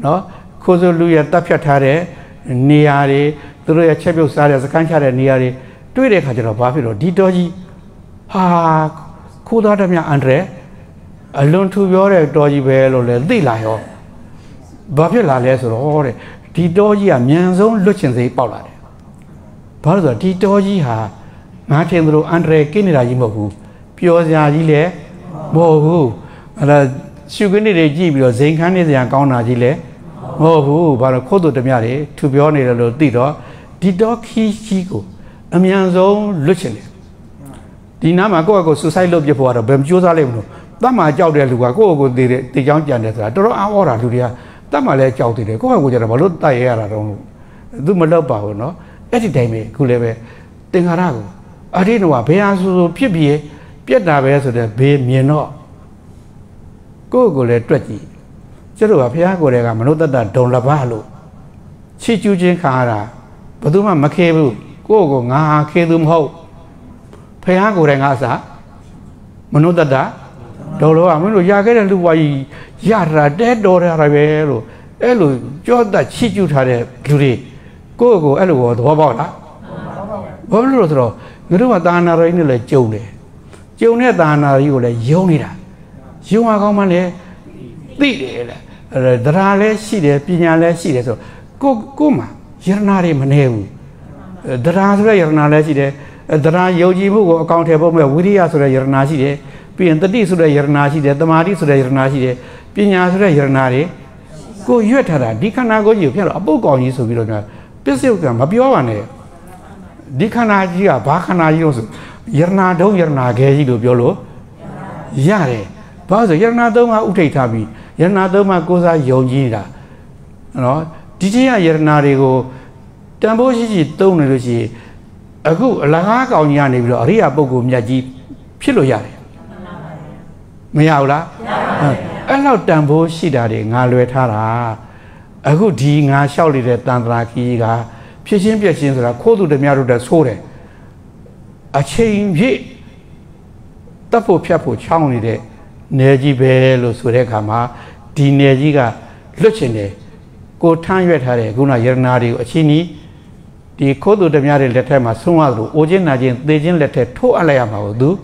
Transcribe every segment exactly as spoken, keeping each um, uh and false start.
no Kozo Luya Tapia Tare Niari Turia Chebio Saria Kanchare Niari Tuire Kajaro Bafiro Ditoji Ha Kudatamia Andre alone to your doji bell or the layo Bafila les or Ditoji a Mianzon Luchin the Paula Parza Ditoji ha Martin Andre Kinirajimu Piosia Gile Mohu Sugani Regibio Zenkan the Ancona Gile Mohu Barakodo de Miari to be on a Dido Dido Ki Chico Amianzo Luchin Dinama go suicide love you for a Bemjuza Levno Dama Jaude Luago the young janitor Doro Aura Luria Damale Jaude go with a Baluta era do Malaba no Editame Kuleve Tengarago I didn't know a Peasu Pibie Pieta Bears of the Bay Mieno Go go let twenty Jeru Pia go rega Manota Don Lavalo Chichu Kara Baduma Makebu Go go Nga Kedum Ho Peago Rengasa Manota Dolo Amino Yaga and Luai Yara dead or Ravero Elu Joda Chichu Tare Luri Go go Elu Wabala Wablo Guru Dana Rainilla Jone Jone Dana Yula Yonida Yuma Gomane Did Drale Side Pinale Side so Go Guma Yernari Manevu Drazra Yernale Side Dra Yoji accountable Widia Sura Yernaside Pin the D Sura Yernaside the Mari Sura Yernaside Pinasura Yernari Go Yetara Dicanago you can a book on you so we don't know Pisium Abione Dicanagia Bacana Yosu Yerna do Yerna Gazi do Biolo Yare Baza Yerna Doma Utetabi Yerna Doma Goza Yojira no Digia Yernarigo Tamboji Donuji a good Laga on Yani Ria Bogu Yaji Pilo Yare Mayaula Allow Tambo Shidari Naluetara a good dinga shouted at Tandrakiga Pisin Pisin Kodu de Miaru da Sore a chain ye Tapo Piapo Chowny de Neji Bello Surekama Di Nejiga Lucene Go Tan Yetare Guna Yernari Ochini Di Kodu de Miari Letema Sumaru Ojinajin Dejin Lete to Alayama do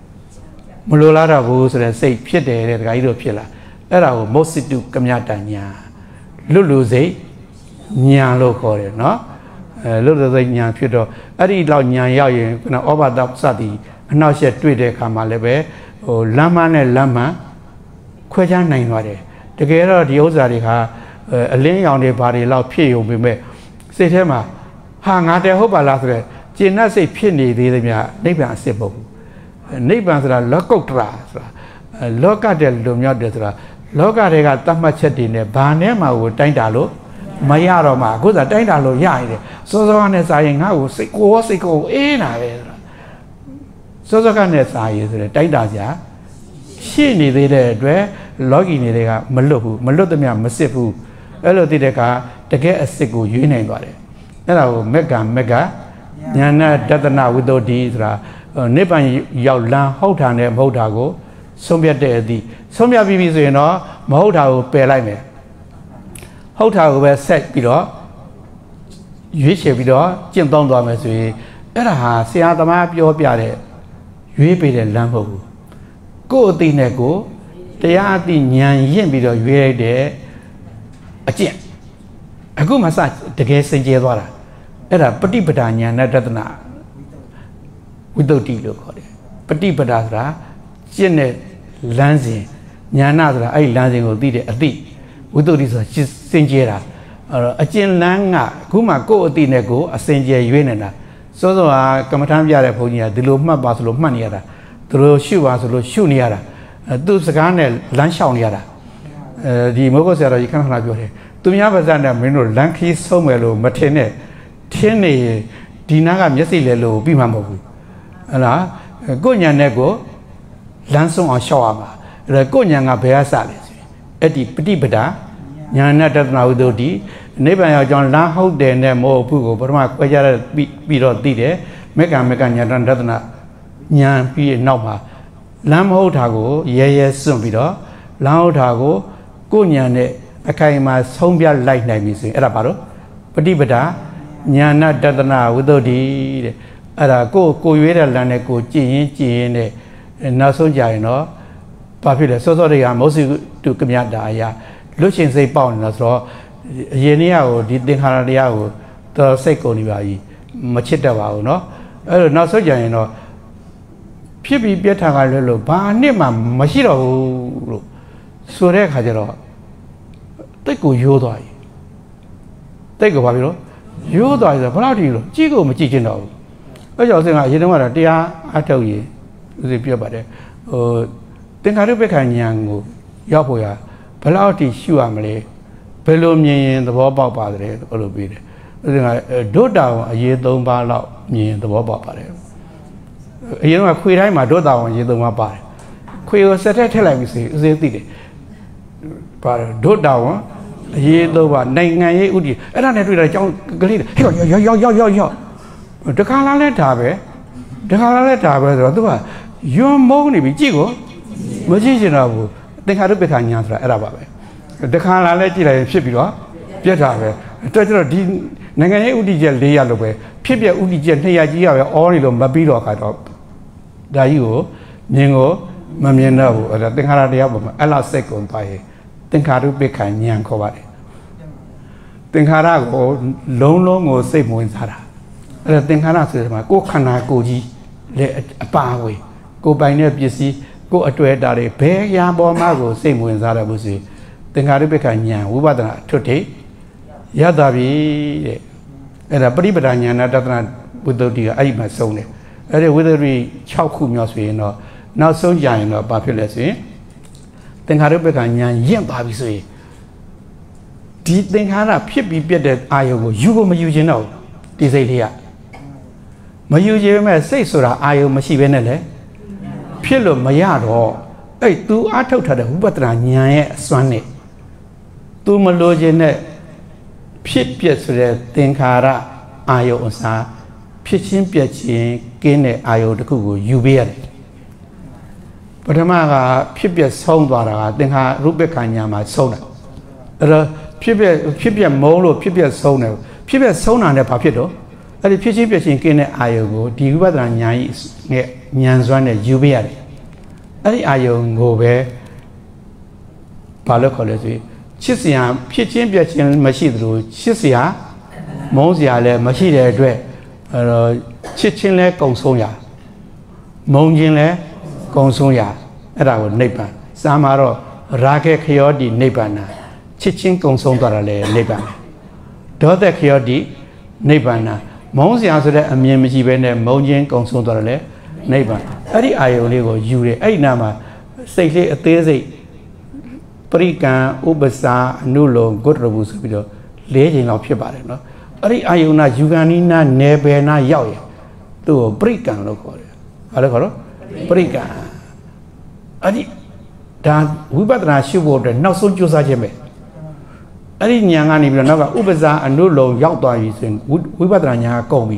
Mulara Bus and say Piede Gaido Pilla Era Mositu Kamyatanya Luluze Nyan Locore no Little than Yan Puto, I did loud Yan Yayin, over the Sadi, and now she tweeted Kamalebe, or Laman and Lama, Quajan nine wade. Together the Ozariha, a lay on the body loud Pio be made. Say Tema, hang out the hope I laughed. Gina say penny the Naban Sibo. Nabans are Locotra, Loca del Lumiadra, Loca rega Tamachetin, Banema would time dalo. Mayaroma, good at Dindalo Yai, so the one is saying how sick was sick in a so the one is I is a Dindasia. She needed a dre, logging it a Malupu, Malutamia Masifu, Elodideka, to get a sick union got it. Then I will mega mega, Yana Dadana with Odisra, Nipan Yaulan, Hotan and Motago, Somia de Somia Bibis, you know, Mohota pay like me. Hotel were set below. You shall be door, Jim Don Domasui, Eraha, Siatama, Pio Piade, you be the lampo. Go dinego, they are the Yan Yen below, you there a gem. A good massage, the guest in Jedwara. Era Petit Padania, Natana without tea look. Petit Padasra, Janet Lansing, Yanadra, I Lansing will did a deed. Without this, Sinjera, a chin langa, Kuma go dinego, a Sinja Yuena. So, a Kamatam Yaraponia, the Luma Baslo Maniara, the Shua, the Shuniara, do Sagane, Lanshawniara. The Mogosera, you can't have your head. To me, I was under Mino, Lanky, Somelo, Matene, Tene, Dinaga, Yasilelo, Bimamu. Allah, Gonya Nego, Lanson or Shawama, the Gonya Bea Salis. Eti Petit Beda, Yana Dodi, Neba John Lahau de Nemo Pugo, Burma Quajara Biro Dide, Mega Mega Yan Dadana, Yan P. Noma, Lam Hotago, Ye Sumbido, Lao Tago, Gunyane, အခိုင်အမာဆုံးပြလိုက်နိုင်ပြီဆိုရင်အဲ့ဒါဘာလို့ပฏิပဒါညာဏတတနာဝိသုဒ္ဓိတဲ့အဲ့ဒါကိုကိုရွေးတဲ့လမ်းနဲ့ကိုကြည်ရင်ကြည်ရင်နဲ့နောက်ဆုံးကြရင်တော့ဘာဖြစ်လဲစောစောတွေကမောစီတုကမြတာအရာလွတ်ရှင်စိတ်ပေါက်နေတော့ဆိုတော့အရင်နေ့ကိုဒီသင်္ခါရတရားကိုတော်စိတ်ကုန်နေပါပြီမချစ်တတ်ပါဘူးเนาะအဲ့တော့နောက်ဆုံးကြရင်တော့ဖြစ်ပြီးပြတ်ထားကလွတ်လို့ဘာနှစ်မှမရှိတော့ဘူးလို့ဆိုတဲ့အခါကျတော့တိတ်ကိုရိုးသွားပြီတိတ်ကိုဘာဖြစ်လို့ရိုးသွားပြီဆိုတော့ဘယ်လောက်ထိလို့ကြည့်ကိုမကြည့်ချင်တော့ဘူးအဲ့ကြောင့်စင်ကအရင်တုန်းကတော့တရားအထုတ်ရင်ဦးစီးပြောပါတယ်ဟိုသင်္ခါရုပ္ပခဏ်ဉာဏ်ကိုရောက်ဖို့ရဘယ်လောက်ထိရှုရမလဲဘယ်လိုမြင်ရင်သဘောပေါက်ပါတယ်ဘယ်လိုပြီးတယ်ဦးစင်ကဒုတာဝန်အရေးသုံးပါးလောက်မြင်သဘောပေါက်ပါတယ်အရင်ကခွေတိုင်းမှာဒုတာဝန်အရေးသုံးပါးပါတယ်ခွေကိုစက်ထက်ထက်လိုက်ပြီဆိုဦးစင်သိတယ်ပါတယ်ဒုတာဝန်အရေးသုံးပါးနိုင်ငံရေးဥတီအဲ့ဒါနဲ့တွေ့တာအကြောင်းကလေးဟဲ့ရောက်ရောက်ရောက်ရောက်ရောက်တခါလာလဲဒါပဲတခါလာလဲဒါပဲဆိုတော့သူကယွန်းမုန်းနေပြီကြည့်ကိုမကြည့်ချင်တော့ဘူးသင်္ခါရုပ္ပခဏ်ညာဆိုတာအဲ့ဒါပါပဲတခါလာလဲကြည့်လိုက်ဖြစ်ပြီးတော့ပြတ်တာပဲတော်တော်ဒီနိုင်ငံရေးဥတီချက်၄ရပ်လို့ပဲဖြစ်ပြဥတီချက်၂ရပ်ကြီးရပဲအောနေလို့မပြီးတော့ခါတော့ဒါကြီးကိုမြင်ကိုမမြင်တော့ဘူးအဲ့ဒါသင်္ခါရတရားပေါ်မှာအဲ့လောက်စိတ်ကုန်သွားရင်သင်္ခါရုပ္ပခဏ်ညာခေါ်ပါတယ်သင်္ခါရကိုလုံးလုံးကိုစိတ်ဝင်စားတာအဲ့ဒါသင်္ခါရဆိုတဲ့မှာကိုယ်ခန္ဓာကိုယ်ကြီးလက်အပါအဝင်ကိုယ်ပိုင်တဲ့ပစ္စည်းကိုယ်အတွေ့အတာတွေဘယ်ရာပေါ်မှာကိုစိတ်ဝင်စားတယ်လို့ဆိုသင်္ခါရုပ္ပခဏ်ဉာဏ်ဝိပဿနာထွတ်ထိရတာပြီတဲ့အဲ့ဒါပရိပဒါဉာဏတတနာဝိသုဒ္ဓိကအဲ့ဒီမှာဆုံးတယ်အဲ့ဒီဝိသုဒ္ဓိ၆ခုမြောက်ဆိုရင်တော့နောက်ဆုံးကြရင်တော့ဘာဖြစ်လဲဆိုရင်သင်္ခါရုပ္ပခဏ်ဉာဏ်ရင့်သွားပြီဆိုရင်ဒီသင်္ခါရဖြစ်ပြီးပြတ်တဲ့အာယုံကိုယူကိုမယူခြင်းတော့ဒီစိတ်လေးကမယူခြင်းမဲ့စိတ်ဆိုတာအာယုံမရှိဘဲနဲ့လေဖြစ်လို့မရတော့အဲ့ तू အထုတ်ထားတဲ့ဝိပဿနာဉာဏ်ရဲ့အစွမ်းနဲ့ तू မလိုခြင်းနဲ့ဖြစ်ပြက်ဆိုတဲ့သင်္ခါရအာယုံအစားဖြစ်ချင်းပြက်ချင်းကင်းတဲ့အာယုံတစ်ခုကိုယူပေးရတယ်ပထမကဖြစ်ပြက်ဆုံးသွားတာကသင်္ခါရုပ္ပခဏ်ဉာဏ်မှာဆုံးတာအဲ့တော့ဖြစ်ပြက်ဖြစ်ပြက်မုန်းလို့ဖြစ်ပြက်ဆုံးတယ်ဖြစ်ပြက်ဆုံးတာနဲ့ဘာဖြစ်တော့အဲ့ဒီဖြစ်ချင်းပြက်ချင်းကင်းတဲ့အာယုံကိုဒီဝိပဿနာဉာဏ်ရဲ့ဉာဏ်စွမ်းနဲ့ယူပေးရတယ်အဲ့ဒီအာယုံကိုပဲဘာလို့ခေါ်လဲဆိုရင်ချစ်စရာဖြစ်ချင်းပြက်ချင်းမရှိသလိုချစ်စရာမုန်းစရာလည်းမရှိတဲ့အတွက်အဲ့တော့ချစ်ချင်းလည်းကုံဆုံးရမုန်းချင်းလည်းကုံဆုံးရအဲ့ဒါကိုနိဗ္ဗာန်စာမှာတော့ရာဂေခယောတိနိဗ္ဗာန်ချစ်ချင်းကုံဆုံးသွားတာလေနိဗ္ဗာန်ဒေါသခယောတိနိဗ္ဗာန်မုန်းစရာဆိုတဲ့အမြင်မရှိဘဲနဲ့မုန်းချင်းကုံဆုံးသွားတယ်လေနိဗ္ဗာန်အဲ့ဒီအာယုံလေးကိုယူတယ်အဲ့ဒီနာမှာစိတ်လေးအသေးစိတ်ပရိကံဥပ္ပစာအနုလုံဂုတ္တရဘူးဆိုပြီးတော့၄ချိန်လောက်ဖြစ်ပါတယ်နော်အဲ့ဒီအာယုံနာယူကနိနာနေပယ်နာရောက်ရင်သူ့ကိုပရိကံလို့ခေါ်တယ်ဘာလို့ခေါ်တော့ပရိကံအဲ့ဒီဒါဝိပဿနာရှုဖို့အတွက်နောက်ဆုံးကြိုးစားခြင်းပဲအဲ့ဒီဉာဏ်ကနေပြီးတော့နောက်ကဥပ္ပစာအနုလုံရောက်သွားပြီဆိုရင်ဝိပဿနာဉာဏ်ကကုန်ပြီ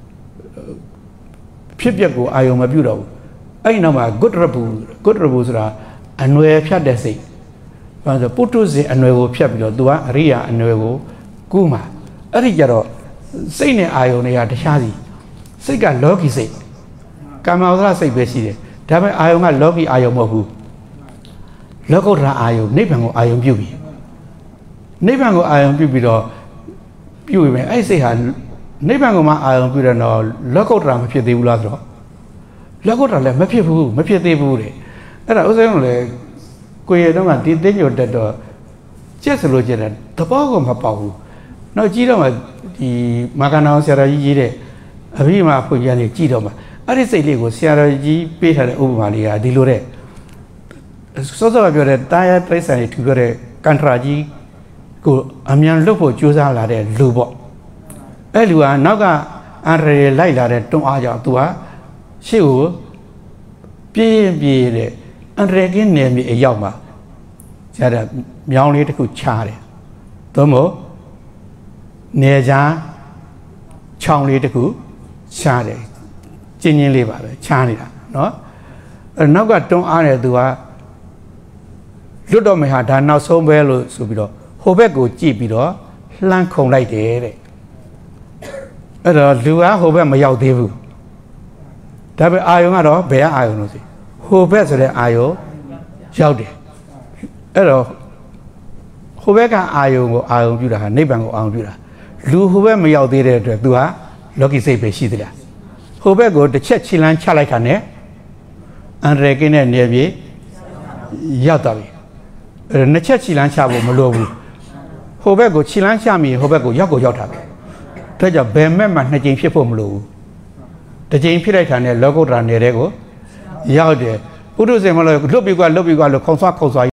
ဖြစ်ပျက်ကိုအာယုံမပြုတ်တော့ဘူးအဲ့ဒီနောက်မှာဂုတ္တရဘူးဂုတ္တရဘူးဆိုတာအနွယ်ဖြတ်တဲ့စိတ်ဘာလို့ပုထုဇဉ်အနွယ်ကိုဖြတ်ပြီးတော့ तू ကအရိယာအနွယ်ကိုကူးမှာအဲ့ဒီကြတော့စိတ်နဲ့အာယုံတွေကတခြားစီစိတ်ကလောကီစိတ်ကာမဝဇ္ဇစိတ်ပဲရှိတယ်ဒါပေမဲ့အာယုံကလောကီအာယုံမဟုတ်ဘူးလောကုတ္တရာအာယုံနိဗ္ဗာန်ကိုအာယုံပြုပြီနိဗ္ဗာန်ကိုအာယုံပြုပြီးတော့ပြုပြီမယ်အဲ့စိတ်ဟာနိဗ္ဗာန်ကိုမှအာယုံပြုတယ်တော့လောကုတ္တရာမဖြစ်သေးဘူးလားဆိုတော့လောကုတ္တရာလည်းမဖြစ်ဘူးမဖြစ်သေးဘူးတဲ့အဲ့ဒါဥစ္စာလုံးလည်းကိုယ်ရတော့ကဒီသိညိုတက်တော့ကျက်စလို့ကျက်တယ်သဘောကမပေါက်ဘူးနောက်ကြည့်တော့မှဒီမာကနာဆရာတော်ကြီးရေးတဲ့အဘိဓမ္မာဖွင့်ပြနေကြည့်တော့မှအဲ့ဒီစိတ်လေးကိုဆရာတော်ကြီးပေးထားတဲ့ဥပမာလေးကဒီလိုတဲ့စောစောကပြောတဲ့တာယာတိရစ္ဆာန်ကြီးထူပြောတဲ့ကန်ထရာကြီးကိုအမြန်လွတ်ဖို့ကြိုးစားလာတဲ့လူပေါ့အဲ့လူကနောက်ကအန်ရယ်လိုက်လာတဲ့တွန်းအားကြောင့်သူကရှေ့ကိုပြေးရင်ပြေးတဲ့အန်ရယ်ကင်းနယ်မြေအရောက်မှာကျတဲ့မြောင်းလေးတစ်ခုချားတယ်သို့မဟုတ်နေချာချောင်းလေးတစ်ခုချားတယ်ကျင်းချင်းလေးပါပဲချားနေတာနော်အဲ့နောက်ကတွန်းအားတယ်သူကလွတ်တော့မယ်ဟာဒါနောက်ဆုံးပဲလို့ဆိုပြီးတော့ဟိုဘက်ကိုကြည့်ပြီးတော့လှမ်းခုန်လိုက်တယ်တဲ့အဲ့တော့လူကဟိုဘက်မရောက်သေးဘူးဒါပေမဲ့အာယုံကတော့ဘယ်အာယုံလို့ဆိုဟိုဘက်ဆိုတဲ့အာယုံရောက်တယ်အဲ့တော့ဟိုဘက်ကအာယုံကိုအာယုံပြုတာဟာနိဗ္ဗာန်ကိုအာယုံပြုတာလူဟိုဘက်မရောက်သေးတဲ့အတွက်သူဟာလောကီစိတ်ပဲရှိသေးလားဟိုဘက်ကိုတစ်ချက်ခြေလမ်းချလိုက်တာနဲ့အန္တရာယ်ကင်းတဲ့နေပြည်ရောက်သွားပြီအဲနှစ်ချက်ခြေလမ်းချဖို့မလိုဘူးဟိုဘက်ကိုခြေလမ်းချမိဟိုဘက်ကိုရောက်ကိုရောက်တာပဲဒါကြောင့်ဘယ်မဲ့မှနှစ်ကြိမ်ဖြစ်ဖို့မလိုဘူးတစ်ကြိမ်ဖြစ်လိုက်တာနဲ့လောကုတ္တရာနယ်တဲ့ကိုရောက်တယ်ပုထုဇဉ်မလို့လွတ်ပြီးကွာလွတ်ပြီးကွာလို့ခုံဆွားခုံဆွား